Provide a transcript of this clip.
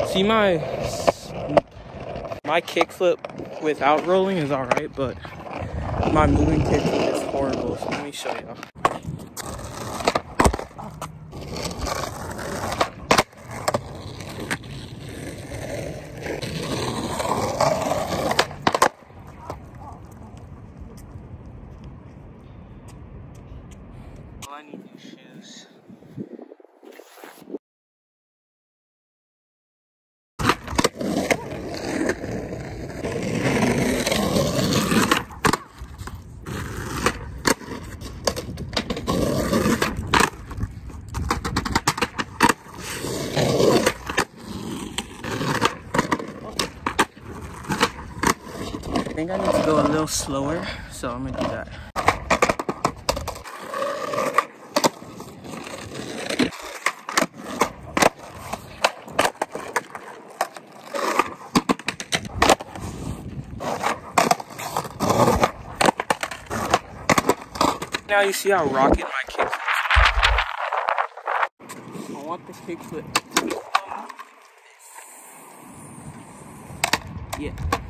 See, my kickflip without rolling is alright, but my moving kickflip is horrible. So let me show y'all. I need new shoes. I think I need to go a little slower, so I'm gonna do that. Now you see how rocking my kickflip. I want the kickflip. Yeah.